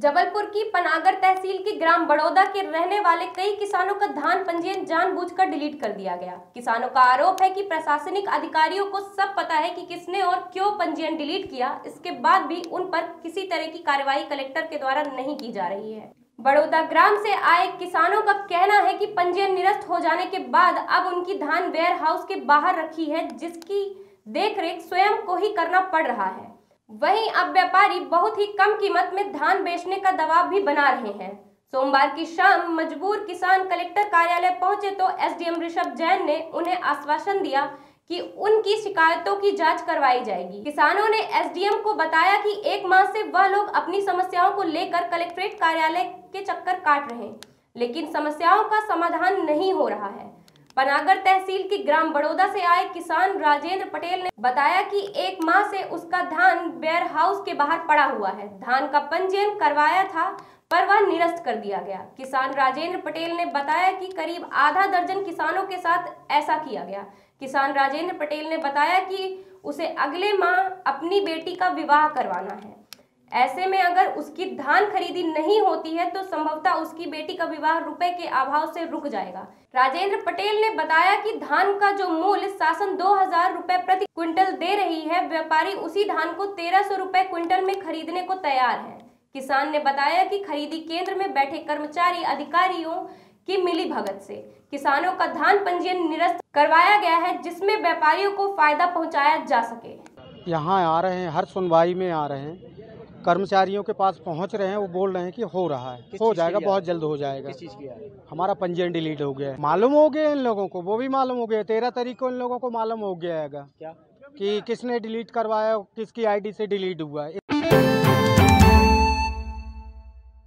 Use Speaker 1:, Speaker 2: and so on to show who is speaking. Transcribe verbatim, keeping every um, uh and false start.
Speaker 1: जबलपुर की पनागर तहसील के ग्राम बड़ौदा के रहने वाले कई किसानों का धान पंजीयन जानबूझकर डिलीट कर दिया गया। किसानों का आरोप है कि प्रशासनिक अधिकारियों को सब पता है कि किसने और क्यों पंजीयन डिलीट किया, इसके बाद भी उन पर किसी तरह की कार्रवाई कलेक्टर के द्वारा नहीं की जा रही है। बड़ौदा ग्राम से आए किसानों का कहना है कि पंजीयन निरस्त हो जाने के बाद अब उनकी धान वेयर हाउस के बाहर रखी है, जिसकी देखरेख स्वयं को ही करना पड़ रहा है। वहीं अब व्यापारी बहुत ही कम कीमत में धान बेचने का दबाव भी बना रहे हैं। सोमवार की शाम मजबूर किसान कलेक्टर कार्यालय पहुंचे तो एसडीएम ऋषभ जैन ने उन्हें आश्वासन दिया कि उनकी शिकायतों की जांच करवाई जाएगी। किसानों ने एसडीएम को बताया कि एक माह से वह लोग अपनी समस्याओं को लेकर कलेक्ट्रेट कार्यालय के चक्कर काट रहे हैं, लेकिन समस्याओं का समाधान नहीं हो रहा है। पनागर तहसील की ग्राम बड़ौदा से आए किसान राजेंद्र पटेल ने बताया कि एक माह से उसका धान वेयर हाउस के बाहर पड़ा हुआ है। धान का पंजीयन करवाया था पर वह निरस्त कर दिया गया। किसान राजेंद्र पटेल ने बताया कि करीब आधा दर्जन किसानों के साथ ऐसा किया गया। किसान राजेंद्र पटेल ने बताया कि उसे अगले माह अपनी बेटी का विवाह करवाना है। ऐसे में अगर उसकी धान खरीदी नहीं होती है तो संभवतः उसकी बेटी का विवाह रुपए के अभाव से रुक जाएगा। राजेंद्र पटेल ने बताया कि धान का जो मूल्य शासन दो हजार रुपए प्रति क्विंटल दे रही है, व्यापारी उसी धान को तेरह सौ रुपए क्विंटल में खरीदने को तैयार है। किसान ने बताया कि खरीदी केंद्र में बैठे कर्मचारी अधिकारियों की मिली भगत से किसानों का धान पंजीयन निरस्त करवाया गया है, जिसमें व्यापारियों को फायदा पहुँचाया जा सके।
Speaker 2: यहाँ आ रहे हैं, हर सुनवाई में आ रहे हैं, कर्मचारियों के पास पहुंच रहे हैं, वो बोल रहे हैं कि हो रहा है, हो जाएगा, बहुत जल्द हो जाएगा।
Speaker 3: किस चीज की है?
Speaker 2: हमारा पंजीयन डिलीट हो गया है। मालूम हो गया इन लोगों को, वो भी मालूम हो गया, तेरह तारीख को इन लोगों को मालूम हो गया है
Speaker 3: क्या
Speaker 2: कि किसने डिलीट करवाया, किसकी आईडी से डिलीट हुआ है।